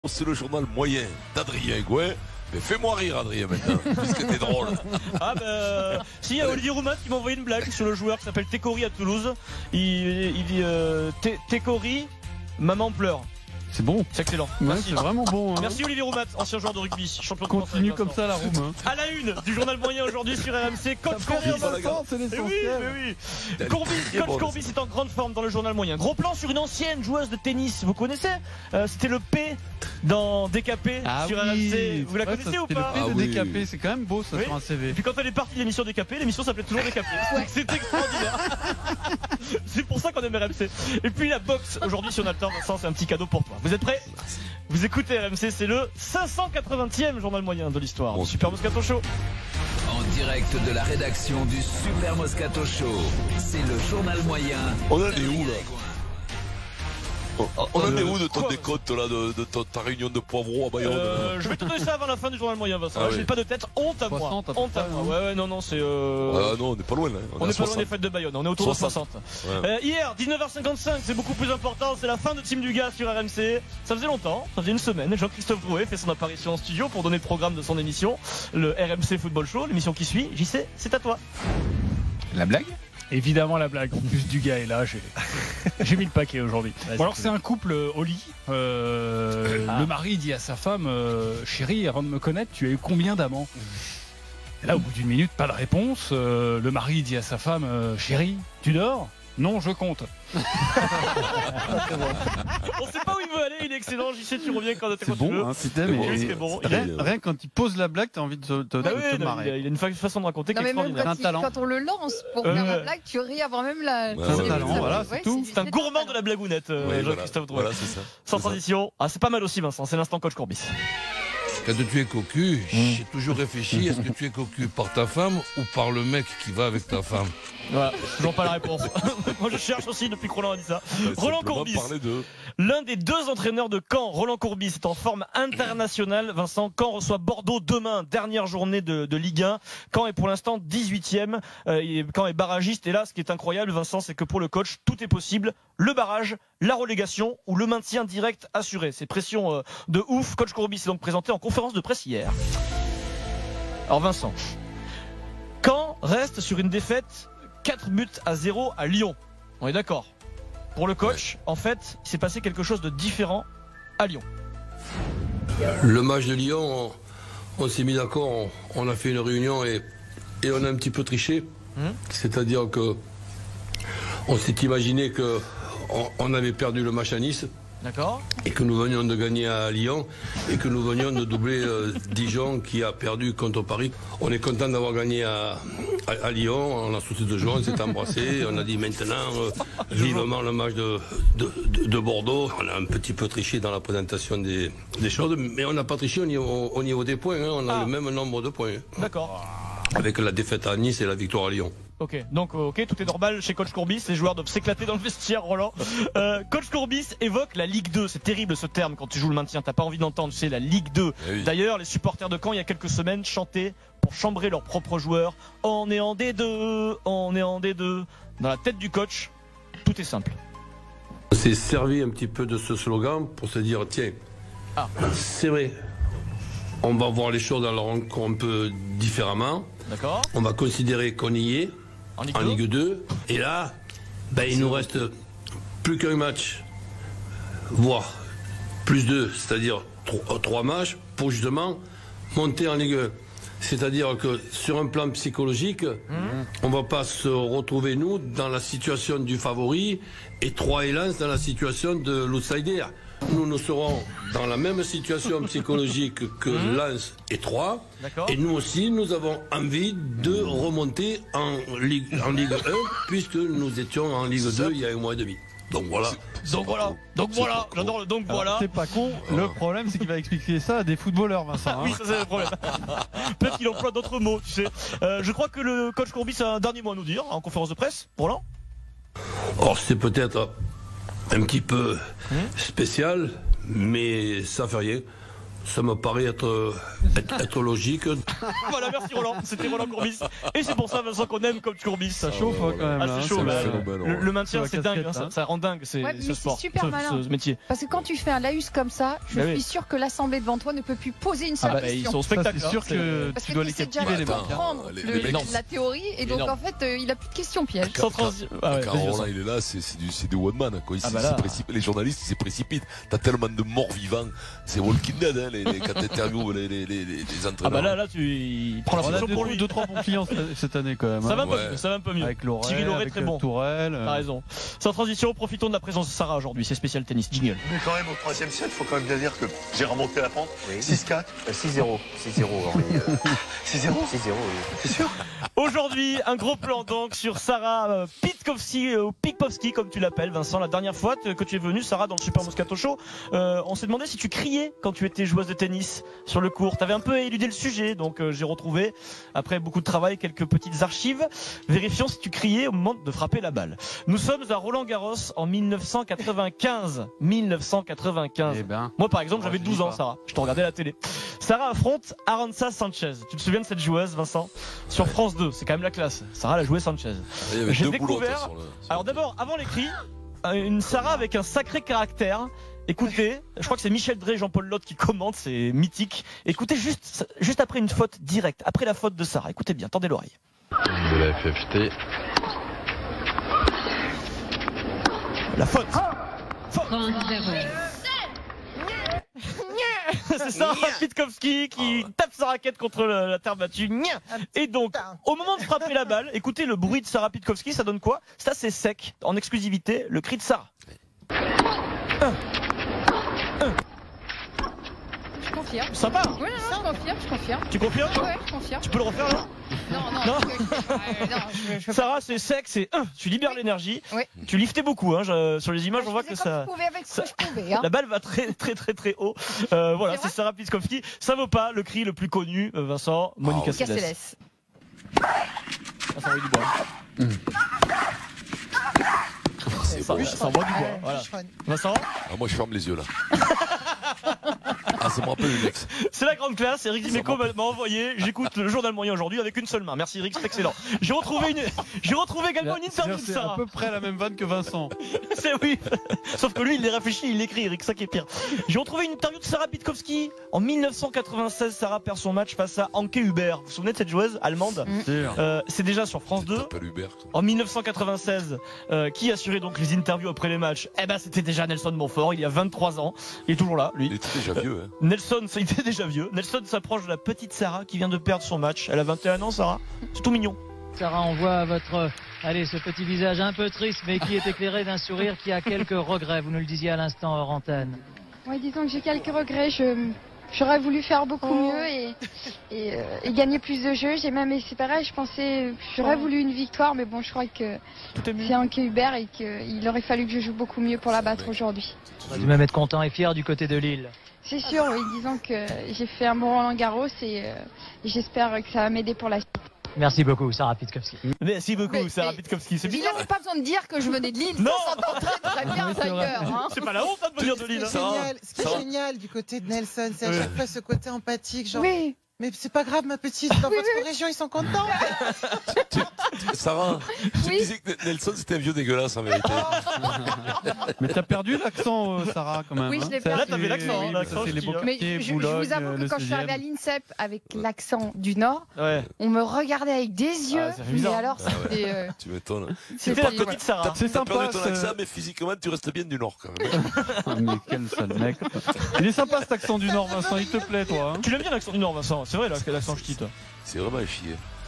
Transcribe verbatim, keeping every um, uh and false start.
C'est le journal moyen d'Adrien Gouin. Mais fais-moi rire, Adrien, maintenant, puisque t'es drôle. Ah bah, si, il y a Olivier Roumat qui m'a envoyé une blague sur le joueur qui s'appelle Tekori à Toulouse. Il, il dit euh, Tekori, maman pleure. C'est bon. C'est excellent. Ouais, c'est vraiment bon. Hein. Merci Olivier Roumat, ancien joueur de rugby, champion de Continue France. comme ça la roue. Hein. À la une du journal moyen aujourd'hui sur R M C, Coach Courbis. C'est l'essentiel. Oui, oui. Courbis, Coach Courbis est en grande forme dans le journal moyen. Gros plan sur une ancienne joueuse de tennis, vous connaissez euh, C'était le P dans D K P ah sur oui. R M C. Vous la ouais, connaissez ça, ou pas? Le P de ah oui. D K P, c'est quand même beau ça oui. sur un C V. Et puis quand elle est partie de l'émission D K P, l'émission s'appelait toujours D K P. Ouais. C'est extraordinaire. C'est pour ça qu'on aime R M C. Et puis la boxe aujourd'hui, si on a le temps, Vincent, c'est un petit cadeau pour toi. Vous êtes prêts? Vous écoutez R M C, c'est le cinq cent quatre-vingtième journal moyen de l'histoire du Super Moscato Show. En direct de la rédaction du Super Moscato Show, c'est le journal moyen. On en est où là? On en est où de ton Quoi décompte là, de, de ta, ta réunion de poivron à Bayonne? euh, Je vais te donner ça avant la fin du journal moyen, Vincent. Ah J'ai oui. pas de tête, honte à moi. soixante à peu Honte à près, moi. hein. Ouais, ouais, non, non, c'est. Euh... Ah non, on n'est pas loin là. On est est pas loin des fêtes de Bayonne, on est autour soixante. de soixante. Ouais. Euh, hier, dix-neuf heures cinquante-cinq, c'est beaucoup plus important, c'est la fin de Team Dugas sur R M C. Ça faisait longtemps, ça faisait une semaine. Jean-Christophe Drouet fait son apparition en studio pour donner le programme de son émission, le R M C Football Show, l'émission qui suit. J C, c'est à toi. La blague? Évidemment la blague, en plus du gars est là, j'ai j'ai mis le paquet aujourd'hui. Bon, alors c'est un couple euh, au lit, euh, ah. Le mari dit à sa femme euh, chérie, avant de me connaître, tu as eu combien d'amants? Et là au bout d'une minute, pas de réponse, euh, le mari dit à sa femme euh, chérie, tu dors? Non, je compte. On sait pas où il veut aller, il est excellent. J C, tu reviens quand t'es C'est bon, hein, putain, mais mais c'est bon. rien, rien quand il pose la blague, t'as envie de te, te, bah de oui, te non, marrer. il, a, il a une fa façon de raconter qui est non, mais même extraordinaire. quand, Un il, quand on le lance pour euh, faire la blague, tu ris avant même la. Ouais, C'est un ouais, talent, ouais, voilà, c'est ouais, tout. C'est un gourmand de la blagounette, euh, Oui, Jean-Christophe Drouet. Voilà, c'est ça. Sans transition. Ah, c'est pas mal aussi, Vincent. C'est l'instant coach Courbis. Quand tu es cocu, j'ai toujours réfléchi, est-ce que tu es cocu par ta femme ou par le mec qui va avec ta femme? Voilà, toujours pas la réponse. Moi je cherche aussi depuis que Roland a dit ça. Ouais, Roland simplement Courbis, parler de... l'un des deux entraîneurs de Caen, Roland Courbis, est en forme internationale. Vincent, Caen reçoit Bordeaux demain, dernière journée de, de Ligue un. Caen est pour l'instant dix-huitième. Euh, Caen est barragiste. Et là, ce qui est incroyable, Vincent, c'est que pour le coach, tout est possible. Le barrage, la relégation ou le maintien direct assuré. C'est pression euh, de ouf. Coach Courbis s'est donc présenté en conférence de presse hier. Alors Vincent, Caen reste sur une défaite quatre buts à zéro à Lyon. On est d'accord. Pour le coach, en fait, il s'est passé quelque chose de différent à Lyon. Le match de Lyon, on, on s'est mis d'accord, on, on a fait une réunion et, et on a un petit peu triché. Mmh. C'est-à-dire que on s'est imaginé que on, on avait perdu le match à Nice. D'accord. Et que nous venions de gagner à Lyon et que nous venions de doubler euh, Dijon qui a perdu contre Paris. On est content d'avoir gagné à, à, à Lyon, on a sauté de joie, on s'est embrassé, on a dit maintenant euh, vivement le match de, de, de, de Bordeaux. On a un petit peu triché dans la présentation des, des choses, mais on n'a pas triché au niveau, au niveau des points, hein. On a ah. le même nombre de points. Hein. D'accord. Avec la défaite à Nice et la victoire à Lyon. Ok, donc ok, tout est normal chez Coach Courbis, les joueurs doivent s'éclater dans le vestiaire, Roland. Euh, Coach Courbis évoque la Ligue deux, c'est terrible ce terme quand tu joues le maintien, t'as pas envie d'entendre, tu sais, la Ligue deux. Eh oui. D'ailleurs, les supporters de Caen, il y a quelques semaines, chantaient pour chambrer leurs propres joueurs. On est en D deux, on est en D deux. Dans la tête du coach, tout est simple. On s'est servi un petit peu de ce slogan pour se dire, tiens, ah. c'est vrai, on va voir les choses alors un peu différemment. D'accord. On va considérer qu'on y est en Ligue, en Ligue deux. Et là, ben, il nous reste plus qu'un match, voire plus deux, c'est-à-dire trois matchs pour justement monter en Ligue un. C'est-à-dire que sur un plan psychologique, mmh. on ne va pas se retrouver, nous, dans la situation du favori et Troyes et Lens dans la situation de l'outsider. Nous, nous serons dans la même situation psychologique que mmh. Lens et Troyes. Et nous aussi, nous avons envie de remonter en Ligue, en Ligue un, puisque nous étions en Ligue deux il y a un mois et demi. Donc voilà. Donc voilà. Donc voilà. J'adore le donc voilà. C'est pas con. Le problème, c'est qu'il va expliquer ça à des footballeurs, Vincent. Hein. Oui, ça c'est le problème. Peut-être qu'il emploie d'autres mots, tu sais. Euh, je crois que le coach Courbis a un dernier mot à nous dire en conférence de presse. Roland. Or, c'est peut-être un petit peu spécial, mais ça fait rien. ça me paraît être, être, être logique. Voilà, merci Roland. C'était Roland Courbis. Et c'est pour ça, Vincent, qu'on aime comme Courbis. Ça chauffe hein, quand même. Ah, là, c'est chaud. hein, Là, c'est le, le maintien, c'est dingue. Hein, hein. ça, ça rend dingue ces, Ouais, ce mais sport, c'est super ce, malin. ce métier. Parce que quand tu fais un laïus comme ça, je Bah suis oui. sûr que l'assemblée devant toi ne peut plus poser une seule Ah bah, question. ils sont au Ça, spectacle. c'est sûr hein, que Parce tu que dois tu les sais déjà captiver les mecs. hein. comprendre Les- le- les mecs, la théorie et donc énorme. en fait euh, il a plus de questions pièges. Sans transi- Ah ouais, Quand vas-y, Roland Vincent. il est là, c'est c'est du, c'est du one man. Quoi. Il, Ah s'est- bah s'est là. précipité- les journalistes, ils se précipitent. T'as tellement de morts vivants. C'est Walking Dead hein, les, les, quand t'interviews les, les, les, les Ah entraîneurs. bah là, là, tu il prend la On a fonction deux, pour lui. deux, trois bons clients cette- cette année quand même. Ça hein. va un peu Ouais. mieux. Ça va un peu mieux. Avec Laurel, Thierry Laurel, avec très bon. Tourelle. euh, T'as raison. Sans transition, profitons de la présence de Sarah aujourd'hui. C'est spécial tennis. Jingle. Mais quand même, au troisième set, il faut quand même bien dire que j'ai remonté la pente. six quatre. six zéro. six zéro, Henri. six zéro. six zéro, oui. C'est sûr. Aujourd'hui, un gros plan donc sur Sarah euh, Pitkowski, euh, ou Pikowski comme tu l'appelles, Vincent. La dernière fois t- que tu es venue, Sarah, dans le Super Moscato Show, euh, on s'est demandé si tu criais quand tu étais joueuse de tennis sur le court. T'avais un peu éludé le sujet, donc euh, j'ai retrouvé, après beaucoup de travail, quelques petites archives. Vérifions si tu criais au moment de frapper la balle. Nous sommes à Roland-Garros en mille neuf cent quatre-vingt-quinze. mille neuf cent quatre-vingt-quinze. Eh ben. Moi, par exemple, Moi, j'avais je douze dis ans, pas. Sarah. Je te regardais à la télé. Sarah affronte Arantxa Sanchez. Tu te souviens de cette joueuse, Vincent? Sur France deux, c'est quand même la classe. Sarah, elle a joué Sanchez. Il y avait J'ai deux boulottes, découvert- sur le- sur Alors le- d'abord, avant les cris, euh, une Sarah avec un sacré caractère. Écoutez, je crois que c'est Michel Drey, Jean-Paul Lotte qui commente, c'est mythique. Écoutez juste, juste après une faute directe, après la faute de Sarah. Écoutez bien, tendez l'oreille. De la F F T. La faute. Faute. C'est Sarah Pitkowski qui tape sa raquette contre la, la terre battue. Nya. Et donc, au moment de frapper la balle, écoutez le bruit de Sarah Pitkowski, ça donne quoi? Ça, c'est sec. En exclusivité, le cri de Sarah. Un. Un. Je confirme. Sympa. Oui, non, non, je confirme, je confirme. Tu confirmes? Ouais, je confirme. Tu peux le refaire là? Non, non, Non. je- euh, non, je- je- Sarah, c'est sec, c'est un. Tu libères l'énergie. Oui. Tu liftais beaucoup. Hein, je- sur les images, je on voit faisais que comme ça. je pouvais avec ce que ça- je pouvais. Hein. La balle va très très très très haut. Euh, voilà, C'est c'est vrai Sarah Pitkowski. Ça vaut pas le cri le plus connu, euh, Vincent. Monica Monica Seles. Seles. Ah, ça envoie du bois. C'est Ça, bon. ça envoie du bois. Euh, Voilà. bûcheronne. Vincent, Ah, moi, je ferme les yeux là. Ah, ça me rappelle une ex. c'est la grande classe. Eric Dimeco m'a m'a envoyé. J'écoute le journal moyen aujourd'hui avec une seule main. Merci Eric, c'est excellent. J'ai retrouvé une, j'ai retrouvé également une interview de C'est à Sarah. peu près la même vanne que Vincent. C'est oui. Sauf que lui, il les réfléchit, il l'écrit, Eric, ça qui est pire. J'ai retrouvé une interview de Sarah Pitkowski. En mille neuf cent quatre-vingt-seize, Sarah perd son match face à Anke Huber. Vous vous souvenez de cette joueuse allemande? Sûr. Euh, C'est déjà sur France deux. T'appelles Hubert. quoi. En mille neuf cent quatre-vingt-seize, euh, qui assurait donc les interviews après les matchs? Eh ben, c'était déjà Nelson Montfort, il y a vingt-trois ans. Il est toujours là, lui. Il était déjà vieux. Hein. Nelson, il était déjà vieux. Nelson s'approche de la petite Sarah qui vient de perdre son match. Elle a vingt et un ans, Sarah. C'est tout mignon. Sarah, on voit votre, allez, ce petit visage un peu triste, mais qui est éclairé d'un sourire qui a quelques regrets. Vous nous le disiez à l'instant hors antenne. Oui, disons que j'ai quelques regrets. Je, j'aurais voulu faire beaucoup mieux et, et, euh, et gagner plus de jeux. J'ai même, et c'est pareil, je pensais, j'aurais voulu une victoire, mais bon, je crois que c'est Anke Huber et qu'il aurait fallu que je joue beaucoup mieux pour la battre aujourd'hui. On va dû même être content et fier du côté de Lille. C'est sûr, oui, disons que j'ai fait un bon Roland Garros et, euh, et j'espère que ça va m'aider pour la suite. Merci beaucoup, Sarah Pitkowski. Merci beaucoup, Mais- Sarah mais- Pitkowski. C'est Il mignon. n'a pas besoin de dire que je venais de Lille. Non. Ça s'entend très très bien Oui, c'est vrai. d'ailleurs. hein. C'est pas la honte hein, de venir de Ce qui Lille. est hein. génial, ce qui est Ça va. génial du côté de Nelson, c'est à Ouais. chaque fois ce côté empathique, genre. Oui, Mais c'est pas grave, ma petite, dans votre région, ils sont contents. Sarah, tu Oui. disais que Nelson c'était un vieux dégueulasse en vérité. Mais t'as perdu l'accent, euh, Sarah, quand même. Oui, je hein. l'ai Ça, perdu. Là, t'avais c'est- l'accent, oui, hein, ça, l'accent, c'est les je dis, hein. Mais Beauquetiers, je, je Boulogne, vous avoue euh, que le quand je suis arrivée à seizième. l'INSEP avec l'accent du Nord, Ouais. on me regardait avec des yeux. Ah, ça fait mais bizarre. alors, Ah ouais. c'était. euh, Tu m'étonnes. C'était la c'était- petite Sarah. C'est T'as perdu sympa. ton ce- accent, mais physiquement tu restes bien du Nord quand même. Ah, mais quel sale mec. Il est sympa cet accent du Nord, Vincent. Il te plaît, toi. hein Tu l'aimes bien l'accent du Nord, Vincent? C'est vrai, là, que l'accent ch'ti, toi. C'est vraiment à chier.